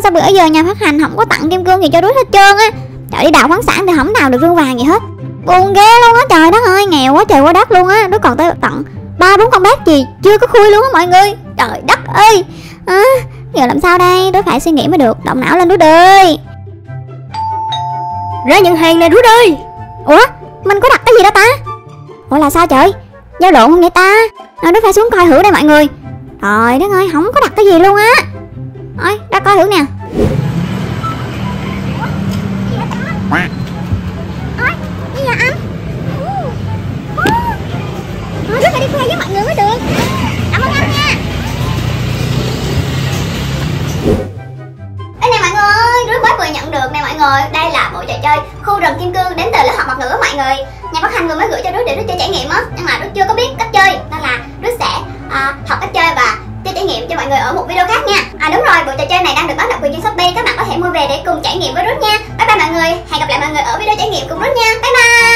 sao bữa giờ nhà phát hành không có tặng kim cương gì cho Ruth hết trơn á. Trời, đi đào khoáng sản thì không đào được rương vàng gì hết. Buồn ghê luôn á, trời đất ơi, nghèo quá trời quá đất luôn á. Ruth còn tới tận 3-4 con bát gì chưa có khui luôn á mọi người. Trời đất ơi. Giờ làm sao đây? Ruth phải suy nghĩ mới được. Động não lên Ruth ơi. Ra nhận hàng nè Ruth ơi. Ủa, mình có đặt cái gì đó ta? Ủa là sao trời? Giao lộn không vậy ta? Ruth phải xuống coi thử đây mọi người. Trời đất ơi, không có đặt cái gì luôn á. Ôi, ra coi thử nè. Ôi, gì vậy anh? Ruth phải đi khoe với mọi người mới được. Cảm ơn anh nha. Đây nè mọi người, Ruth mới vừa nhận được nè mọi người. Đây là bộ trò chơi khu rừng kim cương đến từ lớp học ngoại ngữ mọi người. Nhà phát hành vừa mới gửi cho Ruth để Ruth chơi trải nghiệm á, nhưng mà Ruth chưa có biết cách chơi nên là Ruth sẽ học cách chơi và chơi trải nghiệm cho mọi người ở một video khác nha. Đúng rồi, bộ trò chơi này đang được bán độc quyền trên Shopee, các bạn có thể mua về để cùng trải nghiệm với Ruth nha. Bye bye mọi người, hẹn gặp lại mọi người ở video trải nghiệm cùng Ruth nha. Bye bye.